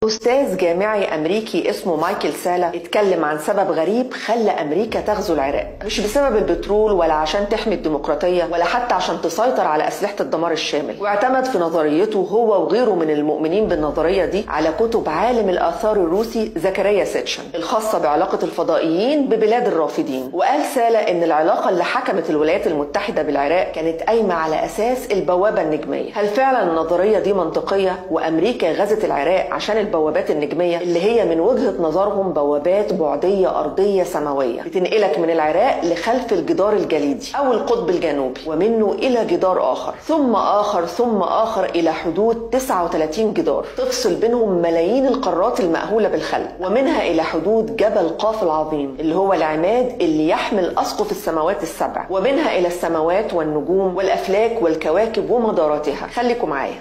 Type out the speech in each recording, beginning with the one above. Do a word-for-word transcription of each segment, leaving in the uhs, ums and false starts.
أستاذ جامعي أمريكي اسمه مايكل سالا اتكلم عن سبب غريب خلى أمريكا تغزو العراق، مش بسبب البترول ولا عشان تحمي الديمقراطية ولا حتى عشان تسيطر على أسلحة الدمار الشامل، واعتمد في نظريته هو وغيره من المؤمنين بالنظرية دي على كتب عالم الآثار الروسي زكريا سيتشن الخاصة بعلاقة الفضائيين ببلاد الرافدين. وقال سالا إن العلاقة اللي حكمت الولايات المتحدة بالعراق كانت قايمة على أساس البوابة النجمية. هل فعلا النظرية دي منطقية وأمريكا غزت العراق عشان البوابات النجمية اللي هي من وجهة نظرهم بوابات بعدية أرضية سماوية بتنقلك من العراق لخلف الجدار الجليدي أو القطب الجنوبي ومنه إلى جدار آخر ثم آخر ثم آخر إلى حدود تسعة وثلاثين جدار تفصل بينهم ملايين القارات المأهولة بالخلق، ومنها إلى حدود جبل قاف العظيم اللي هو العماد اللي يحمل أسقف السماوات السبع، ومنها إلى السماوات والنجوم والأفلاك والكواكب ومداراتها. خليكم معايا.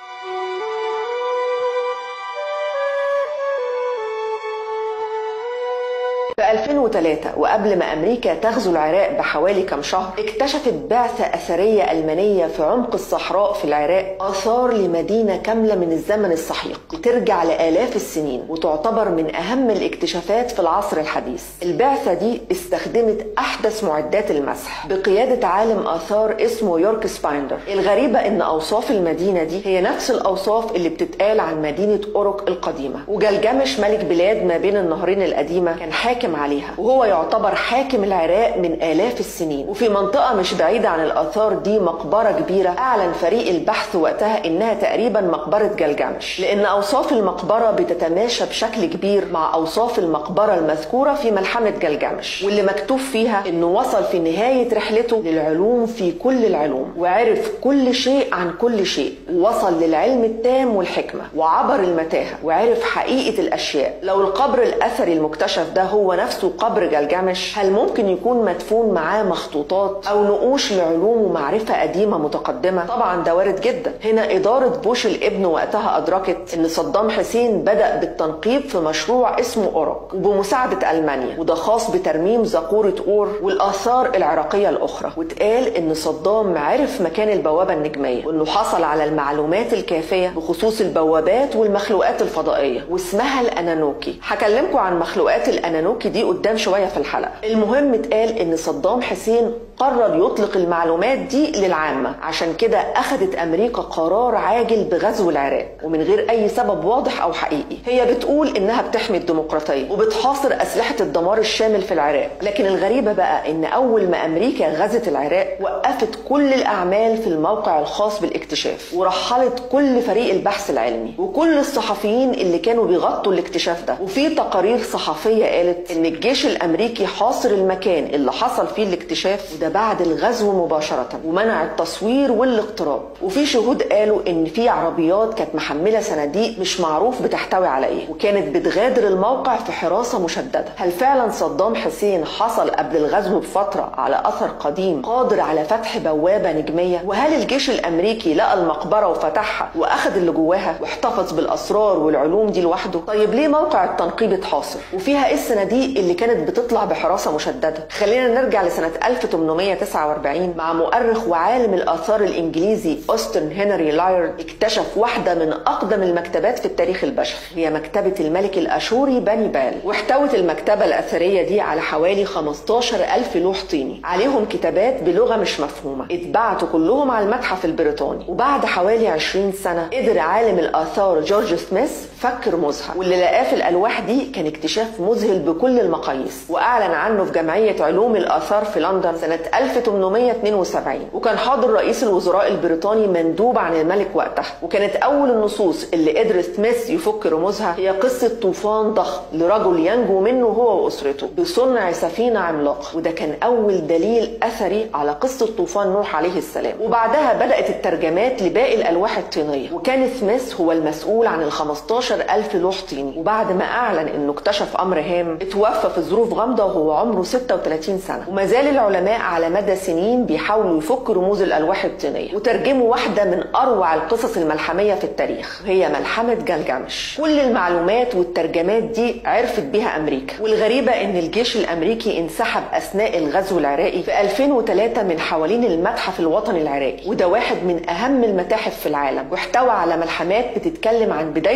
في ألفين وثلاثة وقبل ما أمريكا تغزو العراق بحوالي كم شهر، اكتشفت بعثة أثرية ألمانية في عمق الصحراء في العراق آثار لمدينة كاملة من الزمن السحيق ترجع لآلاف السنين وتعتبر من أهم الاكتشافات في العصر الحديث. البعثة دي استخدمت أحدث معدات المسح بقيادة عالم آثار اسمه يورك سبايندر. الغريبة إن أوصاف المدينة دي هي نفس الأوصاف اللي بتتقال عن مدينة أوروك القديمة، وجلجمش ملك بلاد ما بين النهرين القديمة كان حاكم عليها، وهو يعتبر حاكم العراق من آلاف السنين. وفي منطقة مش بعيدة عن الآثار دي مقبرة كبيرة أعلن فريق البحث وقتها إنها تقريبا مقبرة جلجمش، لأن أوصاف المقبرة بتتماشى بشكل كبير مع أوصاف المقبرة المذكورة في ملحمة جلجمش، واللي مكتوب فيها إنه وصل في نهاية رحلته للعلوم في كل العلوم وعرف كل شيء عن كل شيء، ووصل للعلم التام والحكمة وعبر المتاهة وعرف حقيقة الأشياء. لو القبر الأثري المكتشف ده هو نفسه قبر جلجمش، هل ممكن يكون مدفون معاه مخطوطات أو نقوش لعلوم ومعرفة قديمة متقدمة؟ طبعا ده وارد جدا. هنا إدارة بوش الابن وقتها أدركت إن صدام حسين بدأ بالتنقيب في مشروع اسمه أوروك وبمساعدة ألمانيا، وده خاص بترميم زقورة أور والآثار العراقية الأخرى. واتقال إن صدام عرف مكان البوابة النجمية وإنه حصل على المعلومات الكافية بخصوص البوابات والمخلوقات الفضائية واسمها الأنانوكي. هكلمكم عن مخلوقات الأنانوكي دي قدام شوية في الحلقة. المهم اتقال إن صدام حسين قرر يطلق المعلومات دي للعامة، عشان كده أخذت أمريكا قرار عاجل بغزو العراق ومن غير أي سبب واضح أو حقيقي. هي بتقول إنها بتحمي الديمقراطية وبتحاصر أسلحة الدمار الشامل في العراق، لكن الغريبة بقى إن أول ما أمريكا غزت العراق وقفت كل الأعمال في الموقع الخاص بالاكتشاف ورحلت كل فريق البحث العلمي وكل الصحفيين اللي كانوا بيغطوا الاكتشاف ده. وفي تقارير صحفية قالت إن الجيش الأمريكي حاصر المكان اللي حصل فيه الاكتشاف وده بعد الغزو مباشرة ومنع التصوير والاقتراب. وفي شهود قالوا إن في عربيات كانت محملة صناديق مش معروف بتحتوي على إيه وكانت بتغادر الموقع في حراسة مشددة. هل فعلا صدام حسين حصل قبل الغزو بفترة على أثر قديم قادر على فتح بوابة نجمية؟ وهل الجيش الأمريكي لقى المقبرة وفتحها وأخذ اللي جواها واحتفظ بالأسرار والعلوم دي لوحده؟ طيب ليه موقع التنقيب اتحاصر؟ وفيها إيه الصناديق اللي كانت بتطلع بحراسة مشددة؟ خلينا نرجع لسنة ألف وثمانمائة وتسعة وأربعين مع مؤرخ وعالم الآثار الإنجليزي أوستن هنري لايرد اكتشف واحدة من أقدم المكتبات في التاريخ البشري، هي مكتبة الملك الأشوري بني بال. واحتوت المكتبة الأثرية دي على حوالي خمستاشر ألف لوح طيني عليهم كتابات بلغة مش مفهومة، اتبعتوا كلهم على المتحف البريطاني. وبعد حوالي عشرين سنة قدر عالم الآثار جورج سميث فك رموزها، واللي لقاه في الألواح دي كان اكتشاف مذهل بكل المقاييس وأعلن عنه في جمعية علوم الآثار في لندن سنة ألف وثمانمائة واثنين وسبعين. وكان حاضر رئيس الوزراء البريطاني مندوب عن الملك وقتها. وكانت أول النصوص اللي قدر سميث يفك رموزها هي قصة طوفان ضخم لرجل ينجو منه هو وأسرته بصنع سفينة عملاقة، وده كان أول دليل أثري على قصة طوفان نوح عليه السلام. وبعدها بدأت الترجمات لباقي الألواح الطينية، وكان سميث هو المسؤول عن ال خمستاشر ألف لوح طيني. وبعد ما أعلن إنه اكتشف أمر هام اتوفى في ظروف غامضة وهو عمره ستة وثلاثين سنة. وما زال العلماء على مدى سنين بيحاولوا يفكوا رموز الألواح الطينية وترجموا واحدة من أروع القصص الملحمية في التاريخ، هي ملحمة جلجمش. كل المعلومات والترجمات دي عرفت بيها أمريكا. والغريبة إن الجيش الأمريكي انسحب أثناء الغزو العراقي في ألفين وثلاثة من حوالين المتحف الوطني العراقي، وده واحد من أهم المتاحف في العالم واحتوى على ملحمات بتتكلم عن بداية البشر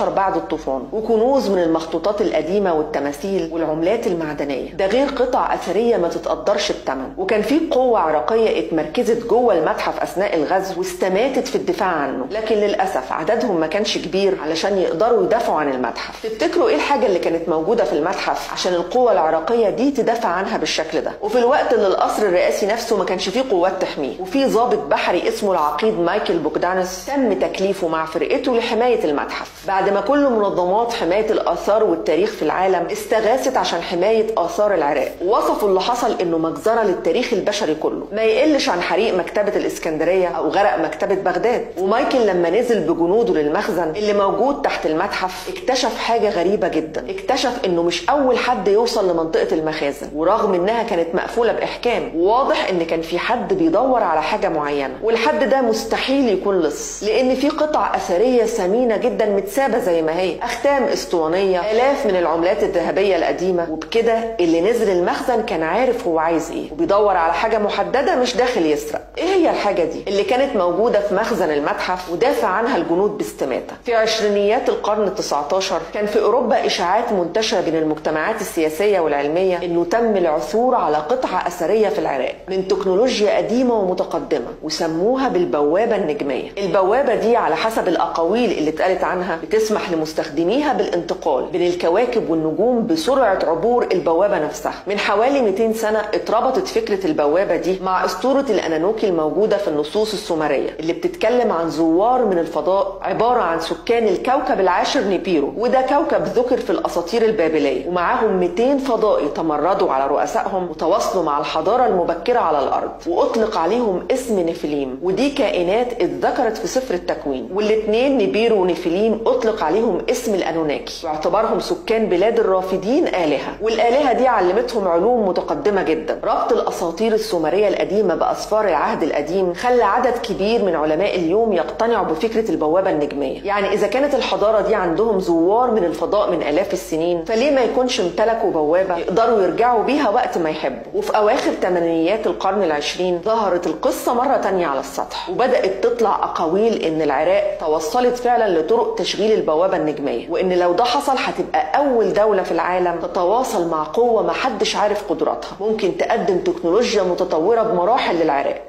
ستاشر بعد الطوفان، وكنوز من المخطوطات القديمة والتماثيل والعملات المعدنية، ده غير قطع أثرية ما تتقدرش بثمن. وكان في قوة عراقية اتمركزت جوه المتحف أثناء الغزو واستماتت في الدفاع عنه، لكن للأسف عددهم ما كانش كبير علشان يقدروا يدافعوا عن المتحف. تفتكروا ايه الحاجة اللي كانت موجودة في المتحف عشان القوة العراقية دي تدافع عنها بالشكل ده؟ وفي الوقت اللي القصر الرئاسي نفسه ما كانش فيه قوات تحميه، وفي ضابط بحري اسمه العقيد مايكل بوغدانس تم تكليفه مع فرقته لحماية المتحف، بعد ما كل منظمات حماية الآثار والتاريخ في العالم استغاثت عشان حماية آثار العراق، ووصفوا اللي حصل انه مجزرة للتاريخ البشري كله، ما يقلش عن حريق مكتبة الإسكندرية أو غرق مكتبة بغداد. ومايكل لما نزل بجنوده للمخزن اللي موجود تحت المتحف اكتشف حاجة غريبة جدا، اكتشف انه مش أول حد يوصل لمنطقة المخازن، ورغم انها كانت مقفولة بإحكام، وواضح ان كان في حد بيدور على حاجة معينة، والحد ده مستحيل يكون لص، لان في قطع أثرية ثمينة جدا متسابة زي ما هي، أختام اسطوانية، آلاف من العملات الذهبية القديمة. وبكده اللي نزل المخزن كان عارف هو عايز ايه، وبيدور على حاجة محددة، مش داخل يسرق. ايه هي الحاجة دي اللي كانت موجودة في مخزن المتحف ودافع عنها الجنود باستماتة؟ في عشرينيات القرن التسعتاشر كان في أوروبا إشاعات منتشرة بين المجتمعات السياسية والعلمية انه تم العثور على قطعة أثرية في العراق من تكنولوجيا قديمة ومتقدمة، وسموها بالبوابة النجمية. البوابة دي على حسب الأقاويل اللي اتقالت عنها بتسمح لمستخدميها بالانتقال بين الكواكب والنجوم بسرعة عبور البوابة نفسها. من حوالي مئتين سنة اتربطت فكرة البوابة دي مع أسطورة الأنانوكي الموجودة في النصوص السومرية اللي بتتكلم عن زوار من الفضاء عبارة عن سكان الكوكب العاشر نيبيرو، وده كوكب ذكر في الأساطير البابلية، ومعاهم مئتين فضائي تمردوا على رؤسائهم وتواصلوا مع الحضارة المبكرة على الأرض، وأطلق عليهم اسم نفليم، ودي كائنات اتذكرت في سفر التكوين. والاثنين نيبيرو ونفليم أطلق عليهم اسم الأنوناكي، واعتبرهم سكان بلاد الرافدين آلهة، والآلهة دي علمتهم علوم متقدمة جدا. ربط الأساطير السومرية القديمة بأسفار العهد القديم خلى عدد كبير من علماء اليوم يقتنعوا بفكرة البوابة النجمية. يعني إذا كانت الحضارة دي عندهم زوار من الفضاء من آلاف السنين، فليه ما يكونش امتلكوا بوابة يقدروا يرجعوا بيها وقت ما يحبوا؟ وفي أواخر ثمانينيات القرن العشرين ظهرت القصة مرة تانية على السطح، وبدأت تطلع أقاويل إن العراق توصلت فعلا لطرق تشغيل البوابة النجمية، وإن لو ده حصل هتبقى أول دولة في العالم تتواصل مع قوة محدش عارف قدراتها، ممكن تقدم تكنولوجيا متطورة بمراحل للعراق.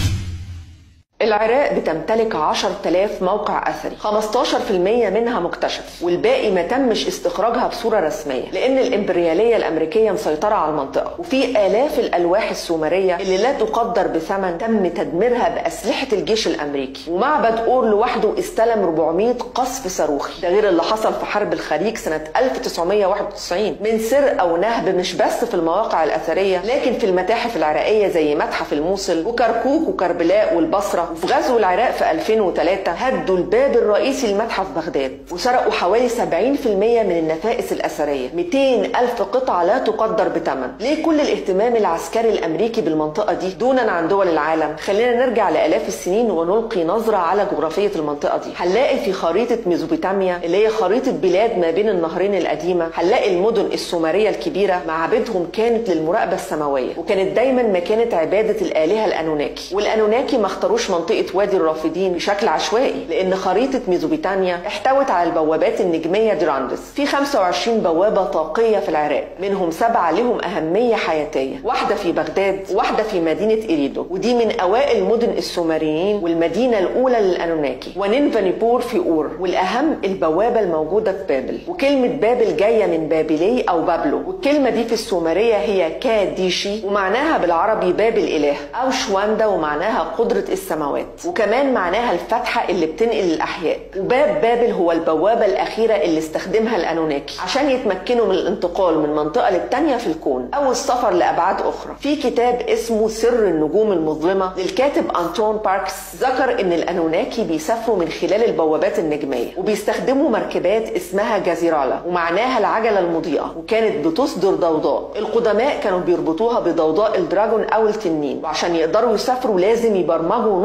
العراق بتمتلك عشرة آلاف موقع أثري، خمستاشر بالمئة منها مكتشف، والباقي ما تمش استخراجها بصورة رسمية لأن الإمبريالية الأمريكية مسيطرة على المنطقة. وفي آلاف الألواح السومرية اللي لا تقدر بثمن تم تدميرها بأسلحة الجيش الأمريكي، ومعبد أور لوحده استلم أربعمئة قصف صاروخي، ده غير اللي حصل في حرب الخليج سنة ألف وتسعمئة وواحد وتسعين من سرقة ونهب مش بس في المواقع الأثرية لكن في المتاحف العراقية زي متحف الموصل وكركوك وكربلاء والبصرة. وفي غزو العراق في ألفين وثلاثة هدوا الباب الرئيسي لمتحف بغداد وسرقوا حوالي سبعين بالمئة من النفائس الأثرية، مئتين ألف قطعة لا تقدر بثمن. ليه كل الاهتمام العسكري الأمريكي بالمنطقة دي دونا عن دول العالم؟ خلينا نرجع لآلاف السنين ونلقي نظرة على جغرافية المنطقة دي. هنلاقي في خريطة ميزوبوتاميا اللي هي خريطة بلاد ما بين النهرين القديمة، هنلاقي المدن السومرية الكبيرة معابدهم كانت للمراقبة السماوية، وكانت دايما مكانة عبادة الآلهة الأنوناكي. والأنوناكي ما اختاروش منطقة وادي الرافدين بشكل عشوائي، لأن خريطة ميزوبوتاميا احتوت على البوابات النجمية دراندس. في خمسة وعشرين بوابة طاقية في العراق، منهم سبعة لهم أهمية حياتية، واحدة في بغداد وواحدة في مدينة إريدو، ودي من أوائل مدن السومريين والمدينة الأولى للأنوناكي، ونينفانيبور في أور، والأهم البوابة الموجودة في بابل. وكلمة بابل جاية من بابلي أو بابلو، والكلمة دي في السومرية هي كاديشي، ومعناها بالعربي باب الإله، أو شواندا ومعناها قدرة السماوات، وكمان معناها الفتحة اللي بتنقل الأحياء. وباب بابل هو البوابة الأخيرة اللي استخدمها الأنوناكي عشان يتمكنوا من الانتقال من منطقة للتانية في الكون أو السفر لأبعاد أخرى. في كتاب اسمه سر النجوم المظلمة للكاتب أنتون باركس ذكر إن الأنوناكي بيسافروا من خلال البوابات النجمية، وبيستخدموا مركبات اسمها جازيرالا ومعناها العجلة المضيئة، وكانت بتصدر ضوضاء. القدماء كانوا بيربطوها بضوضاء الدراجون أو التنين، وعشان يقدروا يسافروا لازم يبرمجوا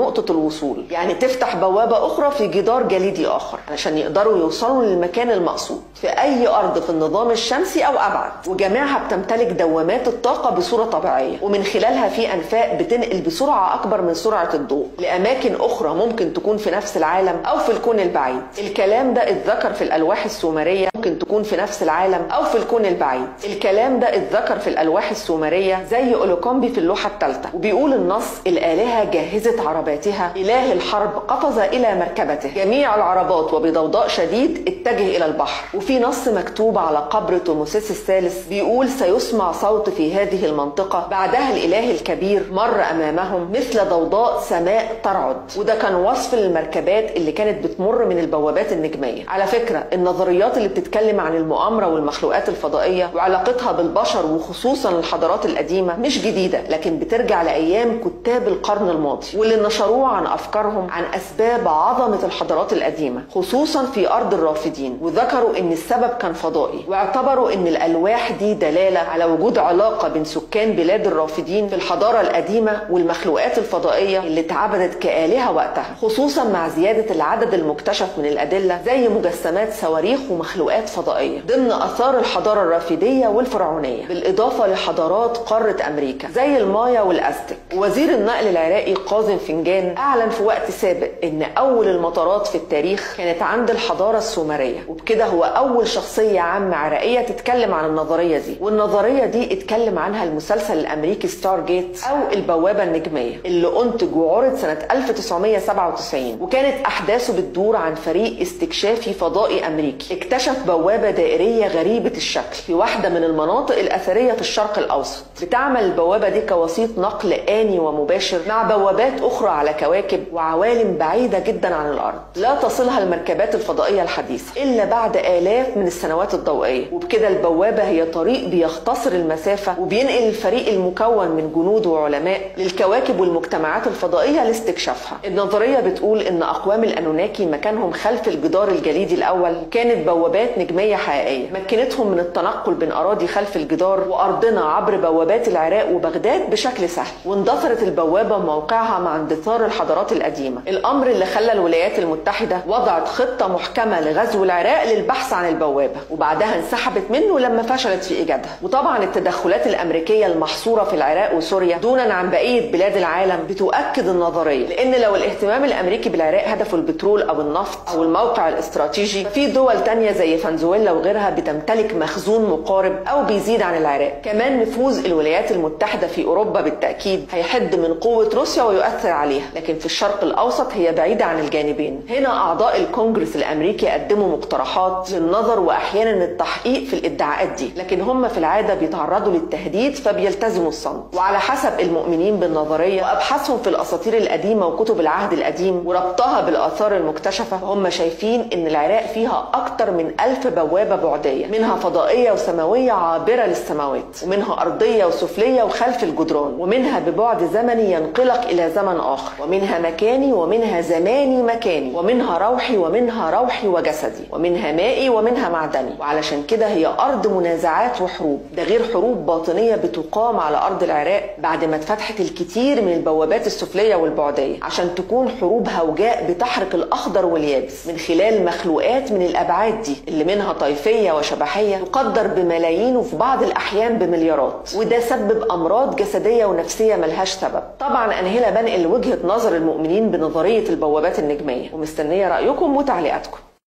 نقطة الوصول، يعني تفتح بوابة أخرى في جدار جليدي آخر علشان يقدروا يوصلوا للمكان المقصود في أي أرض في النظام الشمسي أو أبعد. وجميعها بتمتلك دوامات الطاقة بصورة طبيعية، ومن خلالها في أنفاق بتنقل بسرعة أكبر من سرعة الضوء لأماكن أخرى ممكن تكون في نفس العالم أو في الكون البعيد. الكلام ده اتذكر في الألواح السومرية، ممكن تكون في نفس العالم أو في الكون البعيد. الكلام ده اتذكر في الألواح السومرية زي أولوكومبي في اللوحة الثالثة، وبيقول النص: الآلهة جهزت عرباتها، إله الحرب قفز إلى مركبته، جميع العربات وبضوضاء شديد اتجه إلى البحر. وفي نص مكتوب على قبر توموسيس الثالث بيقول: سيسمع صوت في هذه المنطقة، بعدها الإله الكبير مر أمامهم مثل ضوضاء سماء ترعد. وده كان وصف للمركبات اللي كانت بتمر من البوابات النجمية. على فكرة النظريات اللي بتتكلم عن المؤامرة والمخلوقات الفضائية وعلاقتها بالبشر وخصوصا الحضارات القديمة مش جديدة، لكن بترجع لأيام كتاب القرن الماضي واللي نشروه عن أفكارهم عن أسباب عظمة الحضارات القديمة خصوصا في أرض الرافدين، وذكروا إن السبب كان فضائي، واعتبروا إن الألواح دي دلالة على وجود علاقة بين سكان بلاد الرافدين في الحضارة القديمة والمخلوقات الفضائية اللي اتعبدت كآلهة وقتها، خصوصا مع زيادة العدد المكتشف من الأدلة زي مجسمات صواريخ ومخلوقات فضائية ضمن آثار الحضارة الرافدية والفرعونية، بالإضافة لحضارات قارة أمريكا زي المايا والأزتك. وزير النقل العراقي قاظم فنجان أعلن في وقت سابق إن أول المطارات في التاريخ كانت عند الحضارة السومرية، وبكده هو أول شخصية عامة عراقية تتكلم عن النظرية دي. والنظرية دي اتكلم عنها المسلسل الأمريكي ستار جيت أو البوابة النجمية اللي أنتج وعرض سنة ألف وتسعمائة وسبعة وتسعين، وكانت أحداثه بتدور عن فريق استكشافي فضائي أمريكي اكتشف بوابة دائرية غريبة الشكل في واحدة من المناطق الأثرية في الشرق الأوسط. بتعمل البوابة دي كوسيط نقل آني ومباشر مع بوابات أخرى على كواكب وعوالم بعيدة جدا عن الأرض لا تصلها المركبات الفضائية الحديثة إلا بعد آلاف من السنوات الضوئية. وبكده البوابة هي طريق بيختصر المسافة وبينقل الفريق المكون من جنود وعلماء للكواكب والمجتمعات الفضائية لاستكشافها. النظرية بتقول إن أقوام الأنوناكي مكانهم خلف الجدار الجليدي الأول، كانت بوابات نجمية حقيقية مكنتهم من التنقل بين أراضي خلف الجدار وأرضنا عبر بوابات العراق وبغداد بشكل سهل. واندثرت البوابة موقعها مع اندثار الحضارات القديمة، الأمر اللي خلى الولايات المتحدة وضعت خطة محكمة لغزو العراق للبحث عن البوابة، وبعدها انسحبت منه لما فشلت في إيجادها. وطبعا التدخلات الأمريكية المحصورة في العراق وسوريا دونا عن بقية بلاد العالم بتؤكد النظرية، لأن لو الاهتمام الأمريكي بالعراق هدفه البترول أو النفط أو الموقع الاستراتيجي، ففي دول تانية زي فنزويلا وغيرها بتمتلك مخزون مقارب أو بيزيد عن العراق. كمان نفوذ الولايات المتحدة في أوروبا بالتأكيد هيحد من قوة روسيا ويؤثر عليها، لكن في الشرق الأوسط هي بعيدة عن الجانبين. هنا أعضاء الكونجرس الأمريكي قدموا مقترحات للنظر وأحيانا التحقيق في الادعاءات دي، لكن هم في العادة بيتعرضوا للتهديد فبيلتزموا الصمت. وعلى حسب المؤمنين بالنظرية وأبحاثهم في الأساطير القديمة وكتب العهد القديم وربطها بالآثار المكتشفة، هم شايفين إن العراق فيها أكتر من ألف بوابة بعدية، منها فضائية وسماوية عابرة للسماوات، ومنها أرضية وسفلية وخلف الجدران، ومنها ببعد زمني ينقلك إلى زمن آخر، ومنها مكاني ومنها زماني مكاني، ومنها روحي ومنها روحي وجسدي، ومنها مائي ومنها معدني. وعلشان كده هي أرض منازعات وحروب، ده غير حروب باطنية بتقام على أرض العراق بعد ما اتفتحت الكثير من البوابات السفلية والبعدية، عشان تكون حروب هوجاء بتحرق الأخضر واليابس من خلال مخلوقات من الأبعاد دي، اللي منها طائفية وشبحية تقدر بملايين وفي بعض الأحيان بمليارات، وده سبب أمراض جسدية ونفسية ملهاش سبب. طبعا أنا هنا بنقل وجهة نظر المؤمنين بنظرية البوابات النجمية، ومستنية رأيكم وتعليقاتكم.